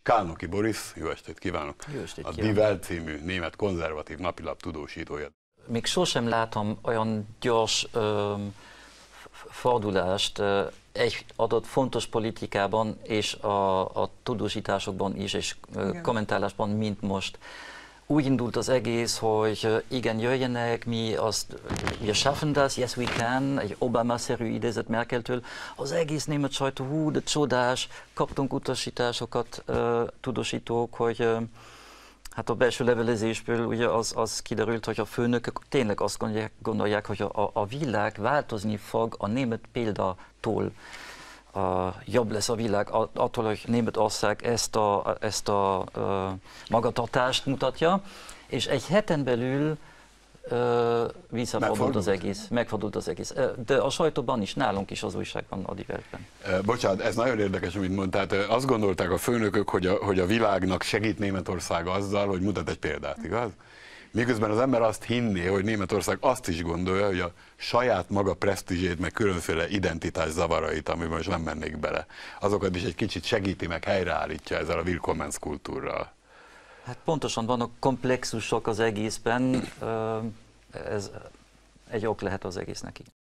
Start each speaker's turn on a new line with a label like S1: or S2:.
S1: Kálnoky Boris, jó estét kívánok!
S2: Jó estét
S1: a
S2: kívánok.
S1: Die Welt című német konzervatív napilap tudósítója.
S2: Még sosem látom olyan gyors fordulást egy adott fontos politikában és a tudósításokban is, és kommentálásban, mint most. Úgy indult az egész, hogy igen, jöjjenek, wir schaffen das, yes we can, egy Obama-szerű idézet Merkeltől. Az egész német sajtó, de csodás, kaptunk utasításokat, tudósítók, hogy hát a belső levelezésből ugye az kiderült, hogy a főnökök tényleg azt gondolják, hogy a világ változni fog a német példától. Jobb lesz a világ attól, hogy Németország ezt a magatartást mutatja, és egy heten belül visszafordult az egész, megfordult az egész. De a sajtóban is, nálunk is az újságban, a Die Weltben.
S1: Bocsánat, ez nagyon érdekes, amit mondtál. Tehát azt gondolták a főnökök, hogy a világnak segít Németország azzal, hogy mutat egy példát, igaz? Miközben az ember azt hinné, hogy Németország azt is gondolja, hogy a saját maga presztízsét, meg különféle identitás zavarait, amiben most nem mennék bele, azokat is egy kicsit segíti, meg helyreállítja ezzel a Willkommenskultúrral.
S2: Hát pontosan vannak komplexusok az egészben, ez egy ok lehet az egésznek.